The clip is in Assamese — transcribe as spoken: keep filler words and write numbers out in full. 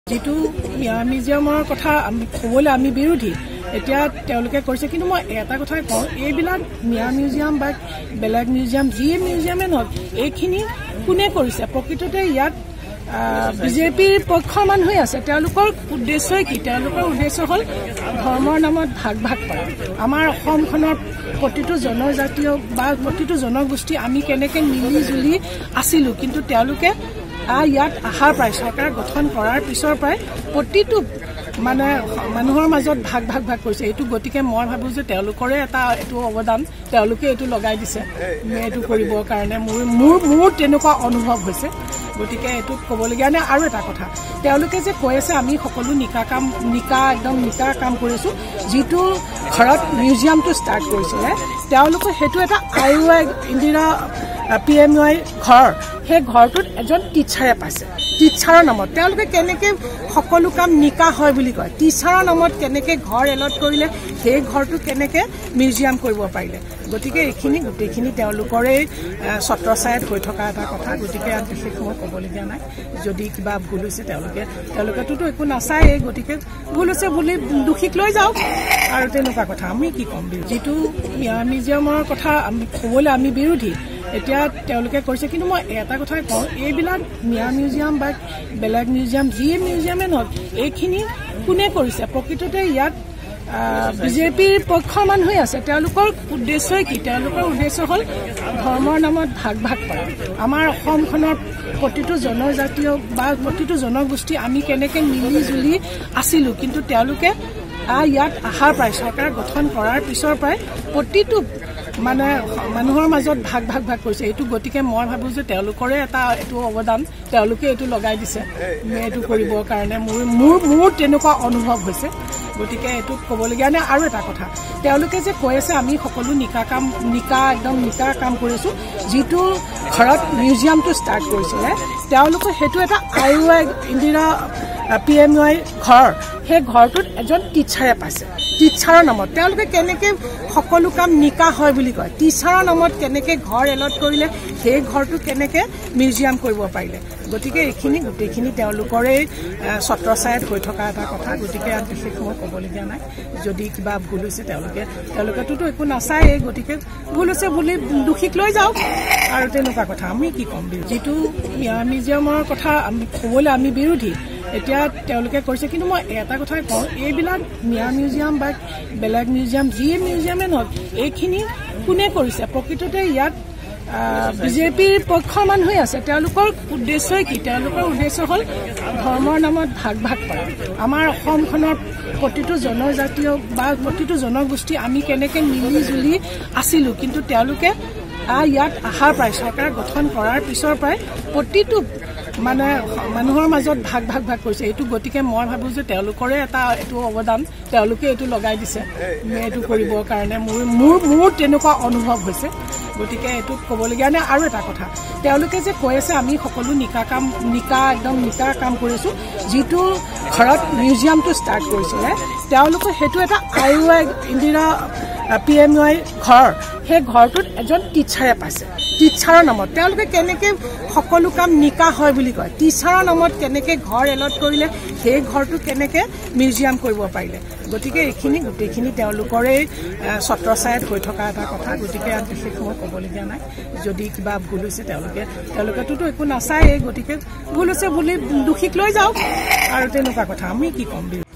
যেটো মিউজিয়ামৰ কথা আমি ক'বলৈ আমি বিৰোধী এতিয়া তেওঁলোকে কৈছে কিন্তু মই এটা কথাই কওঁ এইবিলাক মিয়া মিউজিয়াম বা বেলেগ মিউজিয়াম যি মিউজিয়ামে নহয় এইখিনি কোনে কৰিছে প্ৰকৃততে ইয়াত বিজেপিৰ পক্ষ মানুহ আছে তেওঁলোকৰ উদ্দেশ্য কি তেওঁলোকৰ উদ্দেশ্য হ'ল ধৰ্মৰ নামত ভাগ ভাগ কৰা আমাৰ অসমখনৰ প্ৰতিটো জনজাতীয় বা প্ৰতিটো জনগোষ্ঠী আমি কেনেকৈ মিলি জুলি আছিলো কিন্তু তেওঁলোকে ইয়াত আহাৰ প্ৰায় চৰকাৰ গঠন কৰাৰ পিছৰ প্ৰায় প্ৰতিটো মানে মানুহৰ মাজত ভাগ ভাগ ভাগ কৰিছে এইটো গতিকে মই ভাবো যে তেওঁলোকৰে এটা এইটো অৱদান তেওঁলোকে এইটো লগাই দিছে এইটো কৰিবৰ কাৰণে মোৰ মোৰ মোৰ তেনেকুৱা অনুভৱ হৈছে গতিকে এইটো ক'বলগীয়া নাই আৰু এটা কথা তেওঁলোকে যে কৈ আছে আমি সকলো নিকা কাম নিকা একদম নিকা কাম কৰিছোঁ যিটো ঘৰত মিউজিয়ামটো ষ্টাৰ্ট কৰিছিলে তেওঁলোকে সেইটো এটা I U I Indira P M U I ঘৰ সেই ঘৰটোত এজন টিচাৰে পাইছে টিচাৰৰ নামত তেওঁলোকে কেনেকৈ সকলো কাম নিকা হয় বুলি কয় টিচাৰৰ নামত কেনেকৈ ঘৰ এলট কৰিলে সেই ঘৰটো কেনেকৈ মিউজিয়াম কৰিব পাৰিলে গতিকে এইখিনি গোটেইখিনি তেওঁলোকৰে ছত্ৰছায়াত হৈ থকা এটা কথা গতিকে ইয়াত বিশেষ মই ক'বলগীয়া নাই যদি কিবা ভুল হৈছে তেওঁলোকে তেওঁলোকেতো একো নাচায় গতিকে ভুল হৈছে বুলি দোষীক লৈ যাওক আৰু তেনেকুৱা কথা আমি কি ক'ম যিটো মিউজিয়ামৰ কথা আমি ক'বলৈ আমি বিৰোধী এতিয়া তেওঁলোকে কৈছে কিন্তু মই এটা কথাই কওঁ এইবিলাক মিয়া মিউজিয়াম বা বেলেগ মিউজিয়াম যি মিউজিয়ামে নহয় এইখিনি কোনে কৰিছে প্ৰকৃততে ইয়াত বিজেপিৰ পক্ষ মানুহ আছে তেওঁলোকৰ উদ্দেশ্য কি তেওঁলোকৰ উদ্দেশ্য হ'ল ধৰ্মৰ নামত ভাগ ভাগ কৰা আমাৰ অসমখনৰ প্ৰতিটো জনজাতীয় বা প্ৰতিটো জনগোষ্ঠী আমি কেনেকৈ মিলি জুলি আছিলো কিন্তু তেওঁলোকে ইয়াত আহাৰ প্ৰায় চৰকাৰ গঠন কৰাৰ পিছৰ প্ৰায় প্ৰতিটো মানে মানুহৰ মাজত ভাগ ভাগ ভাগ কৰিছে এইটো গতিকে মই ভাবো যে তেওঁলোকৰে এটা এইটো অৱদান তেওঁলোকে এইটো লগাই দিছে এইটো কৰিবৰ কাৰণে মোৰ মোৰ মোৰ তেনেকুৱা অনুভৱ হৈছে গতিকে এইটো ক'বলগীয়া নাই আৰু এটা কথা তেওঁলোকে যে কৈ আছে আমি সকলো নিকা কাম নিকা একদম নিকা কাম কৰিছোঁ যিটো ঘৰত মিউজিয়ামটো ষ্টাৰ্ট কৰিছিলে তেওঁলোকে সেইটো এটা I U I Indira P M U I ঘৰ সেই ঘৰটোত এজন টিচাৰে পাইছে টিচাৰৰ নামত তেওঁলোকে কেনেকৈ সকলো কাম নিকা হয় বুলি কয় টিচাৰৰ নামত কেনেকৈ ঘৰ এলট কৰিলে সেই ঘৰটো কেনেকৈ মিউজিয়াম কৰিব পাৰিলে গতিকে এইখিনি গোটেইখিনি তেওঁলোকৰে ছত্ৰছায়াত হৈ থকা এটা কথা গতিকে ইয়াত বিশেষ মই ক'বলগীয়া নাই যদি কিবা ভুল হৈছে তেওঁলোকে তেওঁলোকেতো একো নাচায় গতিকে ভুল হৈছে বুলি দোষীক লৈ যাওক আৰু তেনেকুৱা কথা আমি কি ক'ম যিটো মিউজিয়ামৰ কথা আমি ক'বলৈ আমি বিৰোধী এতিয়া তেওঁলোকে কৈছে কিন্তু মই এটা কথাই কওঁ এইবিলাক মিয়া মিউজিয়াম বা বেলেগ মিউজিয়াম যি মিউজিয়ামে নহয় এইখিনি কোনে কৰিছে প্ৰকৃততে ইয়াত বিজেপিৰ পক্ষ মানুহ আছে তেওঁলোকৰ উদ্দেশ্য কি তেওঁলোকৰ উদ্দেশ্য হ'ল ধৰ্মৰ নামত ভাগ ভাগ কৰা আমাৰ অসমখনৰ প্ৰতিটো জনজাতীয় বা প্ৰতিটো জনগোষ্ঠী আমি কেনেকৈ মিলি জুলি আছিলো কিন্তু তেওঁলোকে ইয়াত আহাৰ প্ৰায় চৰকাৰ গঠন কৰাৰ পিছৰ প্ৰায় প্ৰতিটো মানে মানুহৰ মাজত ভাগ ভাগ ভাগ কৰিছে এইটো গতিকে মই ভাবো যে তেওঁলোকৰে এটা এইটো অৱদান তেওঁলোকে এইটো লগাই দিছে এইটো কৰিবৰ কাৰণে মোৰ মোৰ মোৰ তেনেকুৱা অনুভৱ হৈছে গতিকে এইটো ক'বলগীয়া নাই আৰু এটা কথা তেওঁলোকে যে কৈ আছে আমি সকলো নিকা কাম নিকা একদম নিকা কাম কৰিছোঁ যিটো ঘৰত মিউজিয়ামটো ষ্টাৰ্ট কৰিছিলে তেওঁলোকে সেইটো এটা I U I Indira P M U I ঘৰ সেই ঘৰটোত এজন টিচাৰে পাইছে টিচাৰৰ নামত তেওঁলোকে কেনেকৈ সকলো কাম নিকা হয় বুলি কয় টিচাৰৰ নামত কেনেকৈ ঘৰ এলট কৰিলে সেই ঘৰটো কেনেকৈ মিউজিয়াম কৰিব পাৰিলে গতিকে এইখিনি গোটেইখিনি তেওঁলোকৰে ছত্ৰছায়াত হৈ থকা এটা কথা গতিকে ইয়াত বিশেষ মই ক'বলগীয়া নাই যদি কিবা ভুল হৈছে তেওঁলোকে তেওঁলোকেতো একো নাচায় গতিকে ভুল হৈছে বুলি দোষীক লৈ যাওক আৰু তেনেকুৱা কথা আমি কি ক'ম